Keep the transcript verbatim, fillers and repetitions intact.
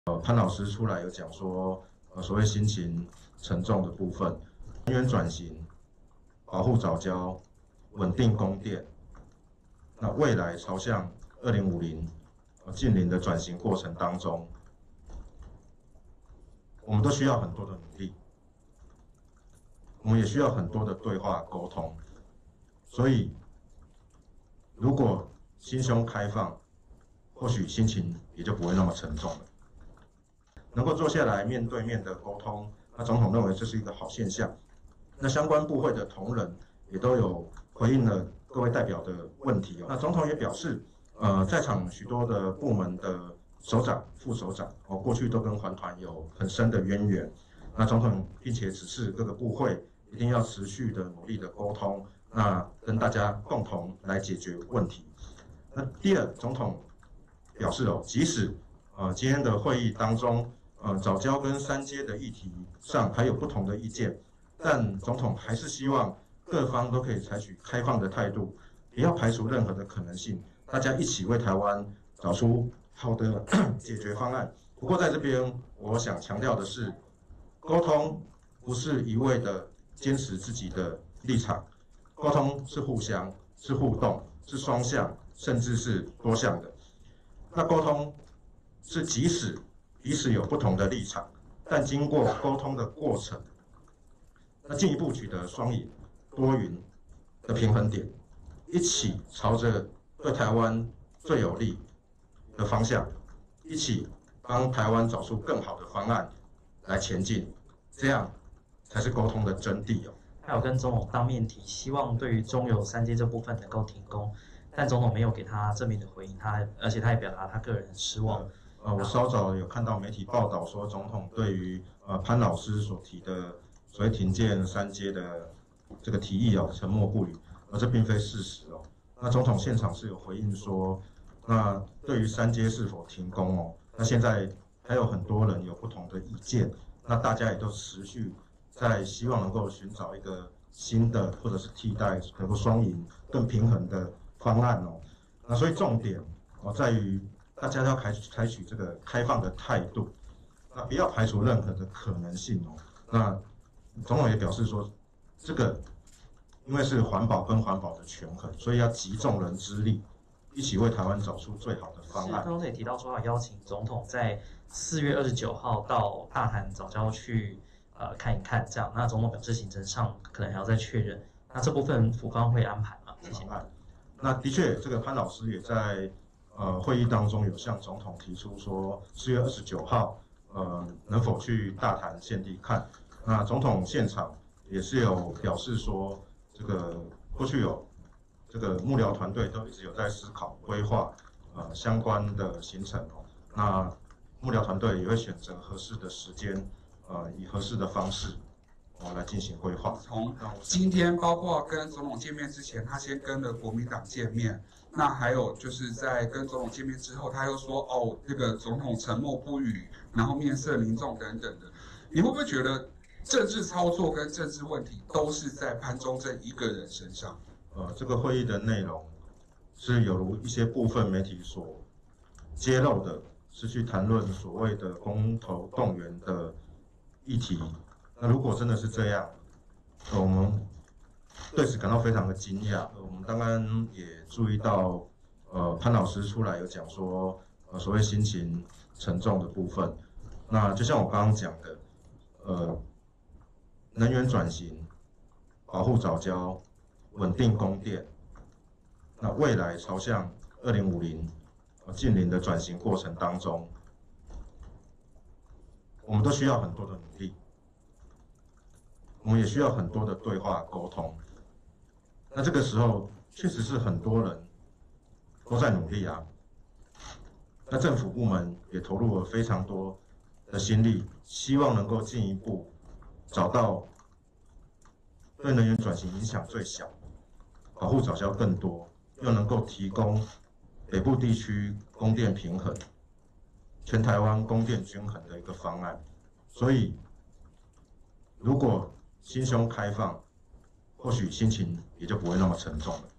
呃，潘老师出来有讲说，呃，所谓心情沉重的部分，能源转型、保护藻礁、稳定供电，那未来朝向二零五零呃近零的转型过程当中，我们都需要很多的努力，我们也需要很多的对话沟通，所以如果心胸开放，或许心情也就不会那么沉重了。能够坐下来面对面的沟通，那总统认为这是一个好现象。那相关部会的同仁也都有回应了各位代表的问题哦。那总统也表示，呃，在场许多的部门的首长、副首长哦，过去都跟环团有很深的渊源。那总统并且指示各个部会一定要持续的努力的沟通，那跟大家共同来解决问题。那第二，总统表示哦，即使呃今天的会议当中，呃藻礁跟三接的议题上还有不同的意见，但总统还是希望各方都可以采取开放的态度，不要排除任何的可能性，大家一起为台湾找出好的解决方案。不过在这边，我想强调的是，沟通不是一味的坚持自己的立场，沟通是互相、是互动、是双向，甚至是多项的。那沟通是即使彼此有不同的立场，但经过沟通的过程，那进一步取得双赢、多赢的平衡点，一起朝着对台湾最有利的方向，一起帮台湾找出更好的方案来前进，这样才是沟通的真谛哦。 还有跟总统当面提，希望对于中油三接这部分能够停工，但总统没有给他正面的回应，他而且他也表达他个人很失望。 呃，我稍早有看到媒体报道说，总统对于呃潘老师所提的所谓停建三接的这个提议哦，沉默不语，而这并非事实哦。那总统现场是有回应说，那对于三接是否停工哦，那现在还有很多人有不同的意见，那大家也都持续在希望能够寻找一个新的或者是替代能够双赢更平衡的方案哦。那所以重点哦在于大家要采取采取这个开放的态度，那不要排除任何的可能性哦。那总统也表示说，这个因为是环保跟环保的权衡，所以要集众人之力，一起为台湾找出最好的方案。 刚刚也提到说要邀请总统在四月二十九号到大潭藻礁去呃看一看，这样。那总统表示行程上可能还要再确认，那这部分府方会安排吗？谢谢。 那的确，这个潘老师也在呃会议当中有向总统提出说，四月二十九号呃能否去大潭现地看？那总统现场也是有表示说，这个过去有这个幕僚团队都一直有在思考规划呃相关的行程哦。那幕僚团队也会选择合适的时间，呃以合适的方式。哦，来进行规划。 从今天包括跟总统见面之前，他先跟了国民党见面，那还有就是在跟总统见面之后，他又说哦，这个总统沉默不语，然后面色凝重等等的。你会不会觉得政治操作跟政治问题都是在潘忠政一个人身上？ 呃，这个会议的内容是有如一些部分媒体所揭露的，是去谈论所谓的公投动员的议题。那如果真的是这样，呃、我们对此感到非常的惊讶。呃、我们刚刚也注意到，呃，潘老师出来有讲说，呃，所谓心情沉重的部分。那就像我刚刚讲的，呃，能源转型、保护藻礁、稳定供电，那未来朝向二零五零呃近零的转型过程当中，我们都需要很多的努力。我们也需要很多的对话沟通，那这个时候确实是很多人都在努力啊。那政府部门也投入了非常多的心力，希望能够进一步找到对能源转型影响最小、保护藻礁更多，又能够提供北部地区供电平衡、全台湾供电均衡的一个方案。所以，如果心胸开放，或许心情也就不会那么沉重了。